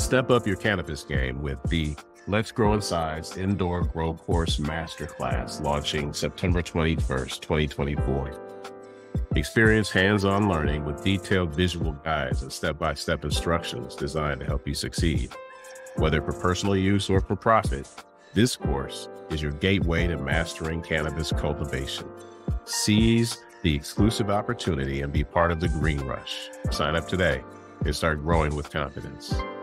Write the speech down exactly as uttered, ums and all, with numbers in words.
Step up your cannabis game with the Let's Grow in Size Indoor Grow Course Masterclass launching September twenty-first, twenty twenty-four. Experience hands-on learning with detailed visual guides and step-by-step instructions designed to help you succeed. Whether for personal use or for profit, this course is your gateway to mastering cannabis cultivation. Seize the exclusive opportunity and be part of the green rush. Sign up today and start growing with confidence.